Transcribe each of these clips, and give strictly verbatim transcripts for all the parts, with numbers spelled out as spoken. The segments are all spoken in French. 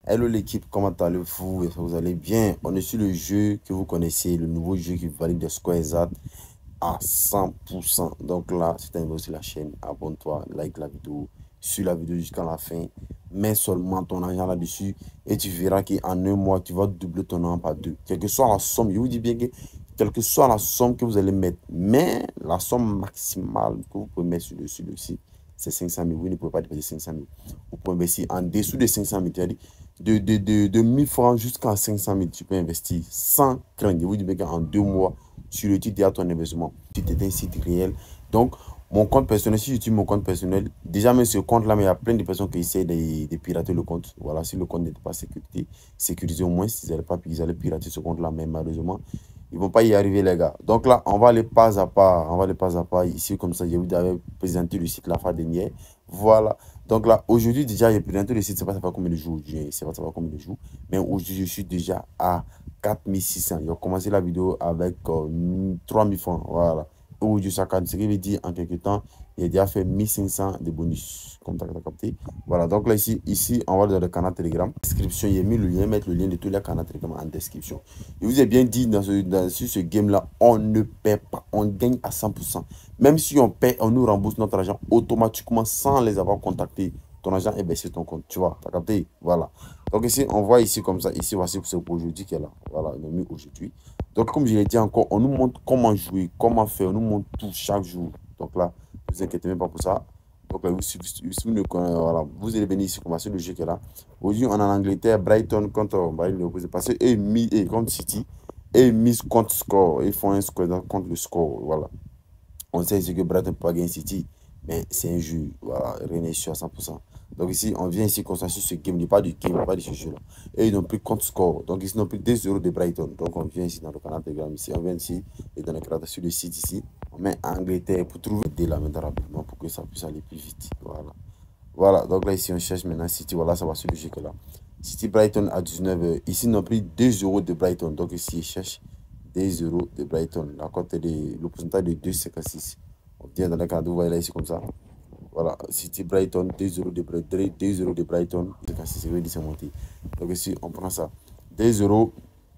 Hello l'équipe, comment allez-vous? Est-ce que vous allez bien? On est sur le jeu que vous connaissez, le nouveau jeu qui valide des scores exacts à cent pour cent. Donc là, si tu es nouveau sur la chaîne, abonne-toi, like la vidéo, suis la vidéo jusqu'à la fin, mets seulement ton argent là-dessus et tu verras qu'en un mois, tu vas doubler ton argent par deux. Quelle que soit la somme, je vous dis bien que quelle que soit la somme que vous allez mettre, mais la somme maximale que vous pouvez mettre sur le, sur le site, c'est cinq cent mille. Vous ne pouvez pas dépasser cinq cent mille. Vous pouvez investir en dessous de cinq cent mille. C'est-à-dire de, de, de, de mille francs jusqu'à cinq cent mille, tu peux investir sans crainte. Je vous dis bien qu'en deux mois, sur le titre, il y a ton investissement. Tu es un site réel. Donc, mon compte personnel, si j'utilise mon compte personnel, déjà même ce compte-là, mais il y a plein de personnes qui essaient de, de pirater le compte. Voilà, si le compte n'était pas sécurisé, sécurisé au moins, s'ils n'allaient pas ils allaient pirater ce compte-là, mais malheureusement, ils ne vont pas y arriver, les gars. Donc là, on va aller pas à pas. On va aller pas à pas. Ici, comme ça, je vous avais présenté le site la fois dernière. Voilà. Donc là, aujourd'hui, déjà, j'ai présenté le site. C'est pas savoir combien de jours. C'est pas savoir combien de jours. Mais aujourd'hui, je suis déjà à quatre mille six cents. J'ai commencé la vidéo avec euh, trois mille francs. Voilà. Aujourd'hui, ça ce qui veut dire en quelques temps, j'ai déjà fait mille cinq cents de bonus. Comme tu as capté. Voilà. Donc là, ici, ici, on va dans le canal Telegram. Description, j'ai mis le lien, mettre le lien de tous les canaux Telegram en description. Je vous ai bien dit dans ce, dans, sur ce game-là, on ne perd pas. On gagne à cent pour cent. Même si on paie, on nous rembourse notre argent automatiquement sans les avoir contactés. Ton argent est baissé ton compte. Tu vois, tu as capté? Voilà. Donc ici, on voit ici comme ça. Ici, voici c'est pour aujourd'hui qui est là. Voilà, on a mis aujourd'hui. Donc, comme je l'ai dit encore, on nous montre comment jouer, comment faire. On nous montre tout chaque jour. Donc là, ne vous inquiétez même pas pour ça. Donc là, vous, si, si vous, ne, voilà, vous allez venir ici, commencer le jeu qui est là. Aujourd'hui, on est en Angleterre, Brighton contre Brighton. Parce que et mis et contre City et mise contre score. Ils font un score contre le score. Voilà. On sait ici que Brighton peut pas gagner City, mais c'est un jeu. Voilà, rien n'est sûr à cent pour cent. Donc ici, on vient ici concentrer sur ce game. Il n'y a pas de game, pas de ce jeu-là. Et ils n'ont plus contre score. Donc ici, ils n'ont plus deux euros de Brighton. Donc on vient ici dans le canal Telegram. Ici, on vient ici et dans le canal sur le site ici. On met Angleterre pour trouver des là maintenant rapidement pour que ça puisse aller plus vite. Voilà. Voilà. Donc là, ici, on cherche maintenant City. Voilà, ça va sur le jeu que là. City Brighton à dix-neuf heures. Ici, ils n'ont plus deux euros de Brighton. Donc ici, ils cherchent deux euros de Brighton. La cote est de, le pourcentage de deux virgule cinquante-six. On vient dans le canal, vous voyez là, ici comme ça. Voilà, City Brighton, deux euros de Brighton, deux euros de Brighton, c'est vrai, c'est monté. Donc ici, on prend ça. deux euros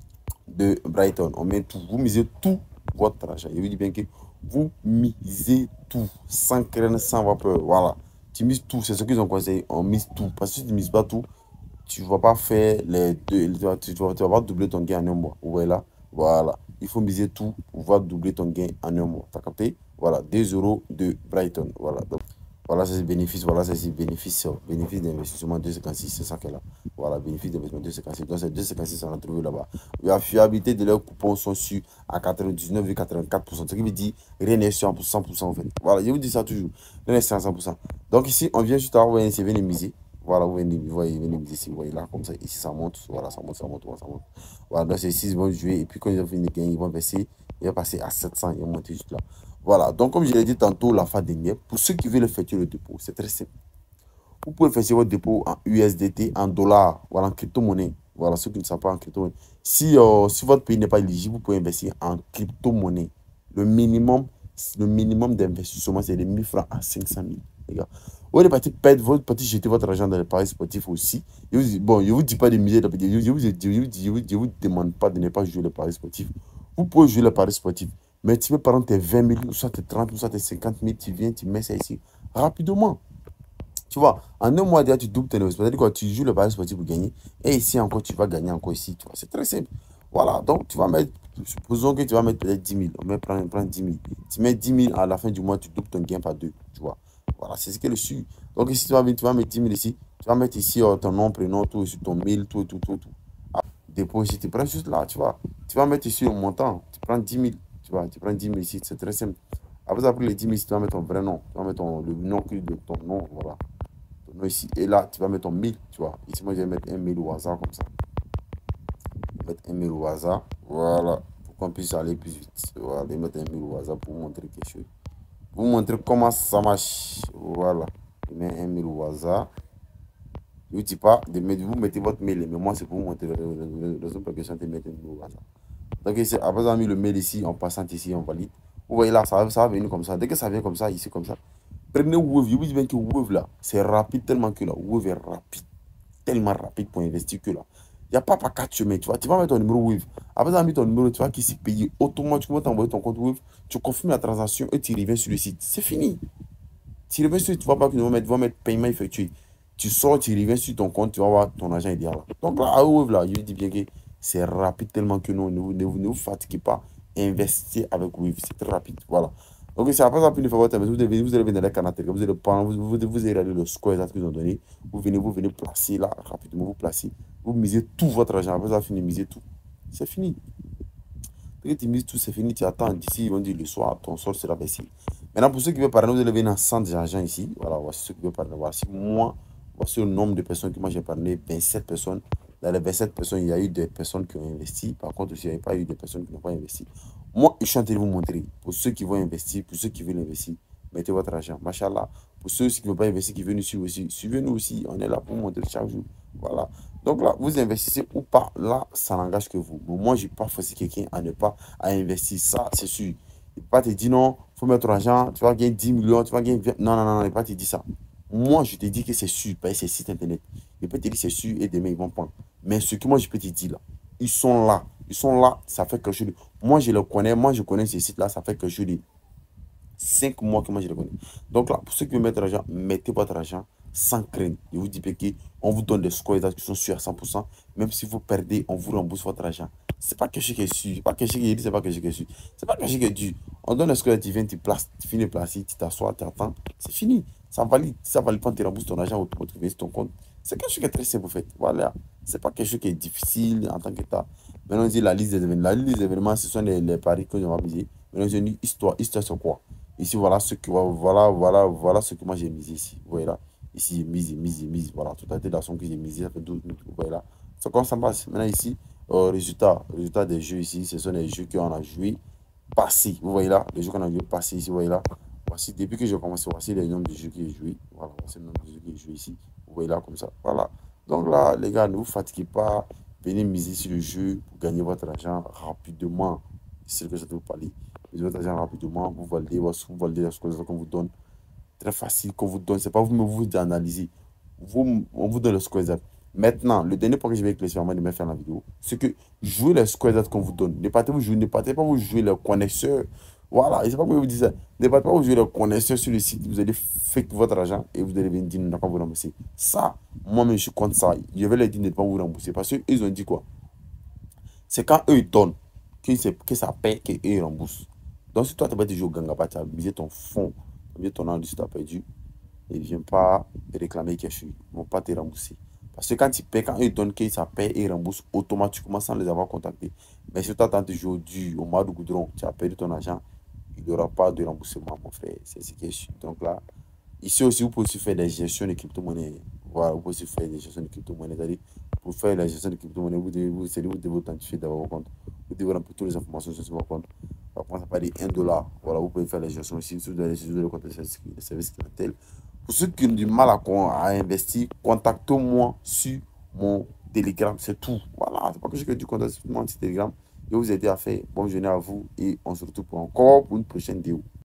de Brighton. On met tout. Vous misez tout votre argent. Je vous dis bien que vous misez tout. Sans crainte, sans avoir peur. Voilà. Tu mises tout. C'est ce qu'ils ont conseillé. On mise tout. Parce que si tu ne mises pas tout, tu ne vas pas faire les deux. Tu vas, tu vas, tu vas pas doubler ton gain en un mois. Vous voyez là. Voilà. Il faut miser tout pour pouvoir doubler ton gain en un mois. Tu as capté? Voilà. deux euros de Brighton. Voilà. Donc, voilà, c'est bénéfice. Voilà, c'est bénéfice. Bénéfice d'investissement deux virgule cinquante-six. C'est ça qu'elle a. Voilà, bénéfice d'investissement deux virgule cinquante-six. Donc, c'est deux virgule cinquante-six, on a trouvé là-bas. La fiabilité de leurs coupons sont sûrs à quatre-vingt-dix-neuf virgule quatre-vingt-quatre pour cent. Ce qui veut dire rien n'est sûr à cent pour cent en fait. Voilà, je vous dis ça toujours. Rien n'est sûr à cent pour cent. Donc, ici, on vient juste à voir, c'est venir miser. Voilà, vous venez, vous voyez, venez miser ici. Vous voyez là, comme ça. Ici, ça monte. Voilà, ça monte, ça monte, ça monte. Voilà, donc, c'est six, ils vont jouer. Et puis, quand ils ont fini de gagner, ils vont verser. Il va passer à sept cents. Ils vont monter juste là. Voilà, donc comme je l'ai dit tantôt la fois dernière, pour ceux qui veulent effectuer le dépôt, c'est très simple. Vous pouvez effectuer votre dépôt en U S D T, en dollars, voilà, en crypto-monnaie. Voilà, ceux qui ne savent pas en crypto-monnaie. Si, euh, si votre pays n'est pas éligible, vous pouvez investir en crypto-monnaie. Le minimum, le minimum d'investissement, c'est de mille francs à cinq cent mille. Les gars. Vous êtes parti perdre votre parti jeter votre argent dans les paris sportifs aussi. Je vous, bon, je ne vous dis pas de miser, je ne vous, je vous, je vous, je vous demande pas de ne pas jouer les paris sportifs. Vous pouvez jouer les paris sportifs. Mais tu peux prendre tes vingt mille, ou soit tes trente, ou soit tes cinquante mille, tu viens, tu mets ça ici rapidement. Tu vois, en un mois déjà, tu doubles tes investissements. C'est-à-dire que tu joues le pari sportif pour gagner. Et ici encore, tu vas gagner encore ici. Tu vois, c'est très simple. Voilà, donc tu vas mettre, supposons que tu vas mettre peut-être dix mille. On met prendre, prendre dix mille. Tu mets dix mille à la fin du mois, tu doubles ton gain par deux. Tu vois, voilà, c'est ce qu'elle suit. Donc ici, tu vas, tu vas mettre dix mille ici. Tu vas mettre ici oh, ton nom, prénom, tout, ici, ton mail, tout, tout, tout, tout. Ah, dépôt ici, tu prends juste là, tu vois. Tu vas mettre ici au montant. Tu prends dix mille. Tu vois, tu prends dix mille ici, c'est très simple. Après, après les dix mille, tu vas mettre ton vrai nom. Tu vas mettre ton, le nom de ton nom, voilà. Ton nom ici. Et là, tu vas mettre ton mille, tu vois. Ici, moi, je vais mettre un mille au hasard, comme ça. Je vais mettre un mille au hasard, voilà. Pour qu'on puisse aller plus vite. Voilà, je vais mettre un mille au hasard pour vous montrer quelque chose. Pour vous montrer comment ça marche. Voilà. Je mets un mille au hasard. Je ne vous dis pas, de mettre, vous mettez votre mail, mais moi, c'est pour vous montrer la raison pour laquelle je vais mettre un mille au hasard. Donc ici, après avoir mis le mail ici, en passant ici, on valide. Vous voyez là, ça, ça va venir comme ça. Dès que ça vient comme ça, ici comme ça, prenez Wave. Je vous dis bien que Wave là, c'est rapide tellement que là, Wave est rapide. tellement rapide pour investir que là. Il n'y a pas par quatre chemins. Tu vois, tu vas mettre ton numéro Wave. Après, tu vas mettre ton numéro, tu vas qui s'y payer automatiquement, t'envoyer ton compte Wave. Tu confirmes la transaction et tu reviens sur le site. C'est fini. Tu reviens sur, tu vas pas qu'ils vont mettre, vont mettre paiement effectué. Tu sors, tu reviens sur ton compte, tu vas voir ton argent idéal. Donc là, à Wave, là, je dis bien que c'est rapide tellement que non, ne vous, ne vous, ne vous fatiguez pas. Investissez avec Wave. C'est très rapide. Voilà. Donc, c'est après ça, puis une fois, vous devez, vous allez venir dans les canaux, vous allez prendre, vous, vous, vous allez aller le score exact qu'ils ont donné. Vous venez, vous venez placer là, rapidement, vous placez. Vous misez tout votre argent. Après ça, fini, misez tout. C'est fini. Dès que tu mises tout, c'est fini. Tu attends d'ici, ils vont dire le soir, ton sol sera baissé. Maintenant, pour ceux qui veulent parler, vous allez venir en centre d'argent ici. Voilà, voici ceux qui veulent parler. Voici moi, voici le nombre de personnes que moi j'ai parlé, vingt-sept personnes. Dans les vingt-sept personnes, il y a eu des personnes qui ont investi. Par contre, il n'y a pas eu des personnes qui n'ont pas investi. Moi, je suis en train de vous montrer. Pour ceux qui vont investir, pour ceux qui veulent investir, mettez votre argent. Machallah. Pour ceux qui ne veulent pas investir, qui veulent nous suivre aussi, suivez-nous aussi. On est là pour vous montrer chaque jour. Voilà. Donc là, vous investissez ou pas, là, ça n'engage que vous. Mais moi, je n'ai pas forcé quelqu'un à ne pas à investir. Ça, c'est sûr. Il ne pas te dire non, il faut mettre ton argent, tu vas gagner dix millions, tu vas gagner vingt. Non, non, non, non, il ne pas te dire ça. Moi, je te dis que c'est sûr, pas ces sites internet. Il peut te dire c'est sûr et demain, ils vont prendre. Mais ce que moi, je peux te dire là, ils sont là. Ils sont là, ça fait que je... Moi, je le connais, moi, je connais ces sites-là, ça fait que je les... cinq mois que moi, je les connais. Donc là, pour ceux qui veulent mettre l'argent, mettez votre argent sans crainte. Je vous dis qu'on vous donne des scores qui sont sûrs à cent pour cent. Même si vous perdez, on vous rembourse votre argent. C'est pas quelque chose qui est sûr. C'est pas quelque chose qui est dit, c'est pas quelque chose qui est sûr. C'est pas quelque chose qui est dû. On donne un score, tu viens, tu places, tu finis de placer, tu t'assois, tu attends. C'est fini. Ça valide, ça valide pas, tu rembourses ton argent automatiquement sur ton compte. C'est quelque chose qui est très simple, en fait. Voilà. C'est pas quelque chose qui est difficile en tant qu'État. Maintenant, on dit la liste des événements. La liste des événements, ce sont les, les paris que nous avons misé. Maintenant, j'ai dit histoire. Histoire, c'est quoi? Ici, voilà ce que, voilà, voilà, voilà ce que moi j'ai misé ici. Vous voyez là. Ici, j'ai misé, misé, misé. Voilà, tout a été dans son que j'ai misé. Ça fait douze minutes. Vous voyez là. C'est comme ça passe. Maintenant, ici, euh, résultat, résultat des jeux ici, ce sont les jeux qu'on a joués passés. Vous voyez là, les jeux qu'on a joués passés ici. Vous voyez là. Voici, depuis que j'ai commencé, voici les nombres de jeux que j'ai joués. Voilà, voici le nombre de jeux que j'ai joués ici. Vous voyez là, comme ça. Voilà. Donc là, les gars, ne vous fatiguez pas. Venez miser sur le jeu pour gagner votre argent rapidement. C'est ce que je vais vous parler. Misez votre argent rapidement. Vous validez, vous validez les choses qu'on vous donne. Très facile qu'on vous donne. Ce n'est pas vous, mais vous analysez. Vous, on vous donne le score exact. Maintenant, le dernier point que je vais éclaircir avant de me faire la vidéo, c'est que jouez les scores exacts qu'on vous donne. Ne partez vous jouer, ne partez pas vous jouer les connaisseurs. Voilà, et c'est pas que je vous dis ça. Ne partez pas vous jouer les connaisseurs sur le site. Vous allez faire votre argent et vous allez venir dire non, pas vous rembourser. Ça, moi-même, je suis contre ça. Je vais leur dire de ne pas vous rembourser. Parce qu'ils ont dit quoi? C'est quand eux ils donnent que, que ça paie qu'eux ils remboursent. Donc, si toi, tu vas te jouer au Gangaba, tu as misé ton fonds, tu as misé ton argent, tu as perdu, et ne viens pas réclamer quelque chose. Ils ne vont pas te rembourser. Parce que quand tu paies, quand ils donnent que ça paie et ils remboursent automatiquement sans les avoir contactés. Mais si tu attends de jouer au mois de goudron, tu as perdu ton argent, il n'y aura pas de remboursement, mon frère. C'est ce qui est sûr. Donc là, ici aussi, vous pouvez aussi faire des gestions de crypto-monnaies. Voilà, vous pouvez aussi faire des gestions de crypto-monnaies. C'est-à-dire, pour faire la gestion de crypto-monnaies, vous devez vous, vous devez authentifier dans votre compte. Vous devez remplir toutes les informations sur votre compte. Par contre, ça peut aller un dollar. Voilà, vous pouvez faire les gestions aussi. Si vous avez le compte de service clientèle. Pour ceux qui ont du mal à, à investir, contactez-moi sur mon Telegram. C'est tout. Voilà, c'est pas que je du contact sur mon Telegram. Je vais vous aider à faire. Bonne journée à vous et on se retrouve encore pour une prochaine vidéo.